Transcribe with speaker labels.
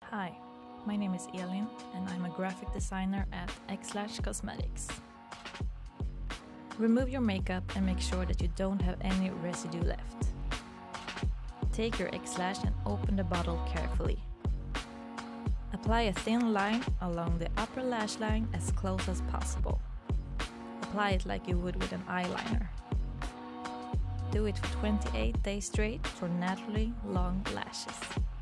Speaker 1: Hi, my name is Elin and I'm a graphic designer at Xlash Cosmetics. Remove your makeup and make sure that you don't have any residue left. Take your Xlash and open the bottle carefully. Apply a thin line along the upper lash line as close as possible. Apply it like you would with an eyeliner. Do it for 28 days straight for naturally long lashes.